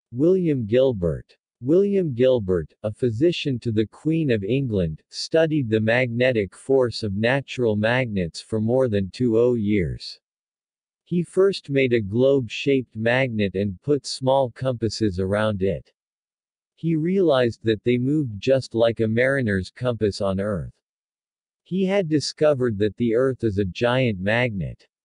William Gilbert. William Gilbert, a physician to the Queen of England, studied the magnetic force of natural magnets for more than 20 years. He first made a globe-shaped magnet and put small compasses around it. He realized that they moved just like a mariner's compass on Earth. He had discovered that the Earth is a giant magnet.